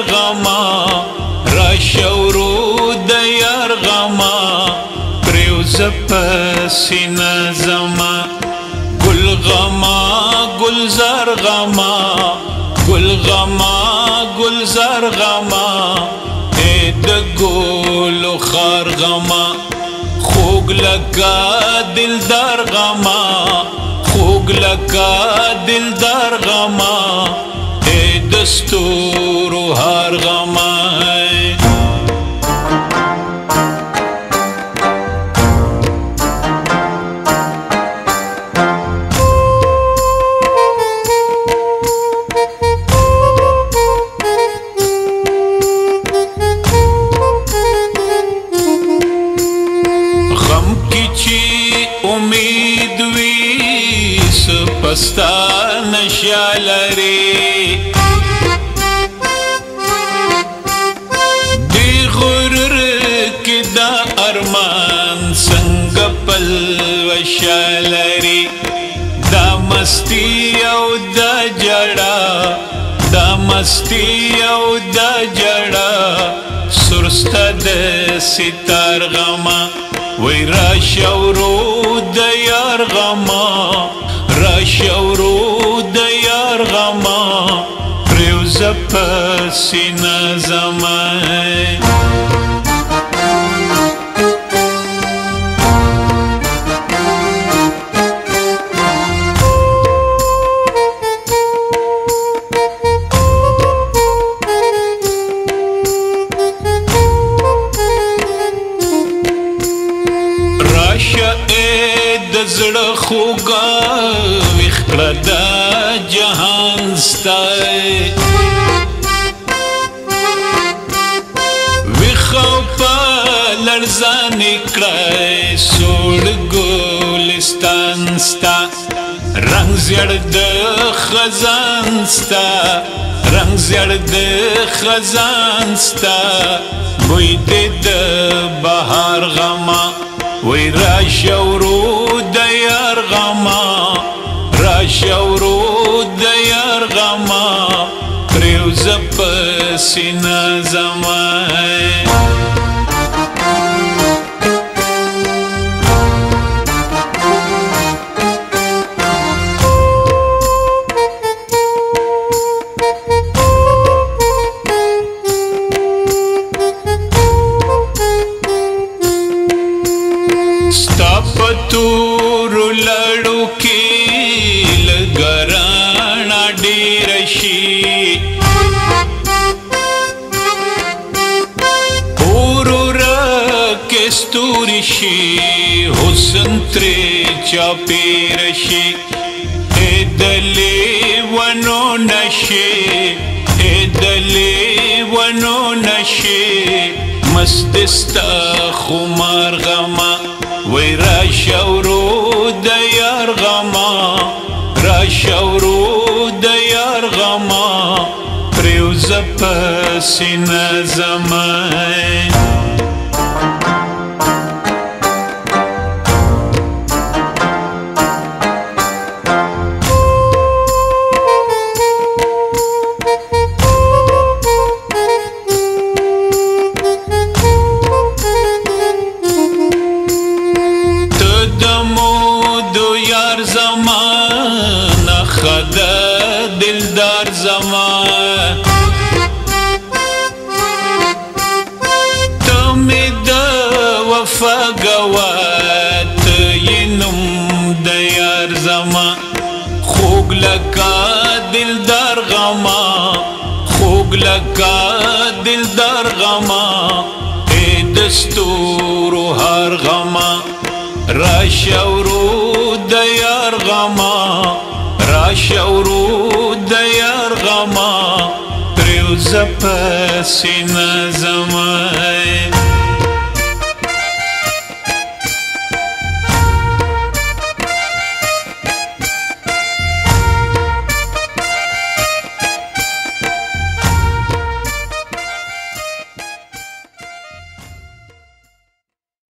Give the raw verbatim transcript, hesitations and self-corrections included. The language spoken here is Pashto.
غما راشه ورود یار غما پریوزه په سینه زما گل غما گلزار غما گل غما گلزار غما ای د ګلو خار غما خوږ لکه دلدار غما خوږ لکه دلدار غما ای د ستورو هار غما امید وی سپستا نشا لري دی غرر کی دا ارمان څنګه پلوشا لري دا مستی او دا جړه دا مستی او دا جړه سرسته د ستار غما وی راشه ورود یار غما راشه ورود یار غما پریوزه په سینه زما د زړه خوږه ویښ کړه دا جهان ستا ویښ او په لړزانې کړی سوړ ګلستان ستا رنګ زیړ د خزان ستا رنګ زیړ د خزان ستا بوی دې د بهار غما وی راشه ورود یار غما راشه ورود یار غما پریوزه په سینه زما پتورو لړو کې لګرانا ډېر شي اورورا کې ستوري شي حسن ترې چاپېر شي اې دلې ونو نشي اې دلې ونو نشي مست ستا خمار غما وی راشه ورود یار غما راشه ورود یار غما پریوزه په سینه زما خدا دلدار زما تمی دا وفا گوات ینم دا یار زما خوگ لکا دلدار غما خوگ لکا دلدار غما ای دستورو هار غما راشه ورود یار غما راشه ورود یار غما پریوزه په سینه زما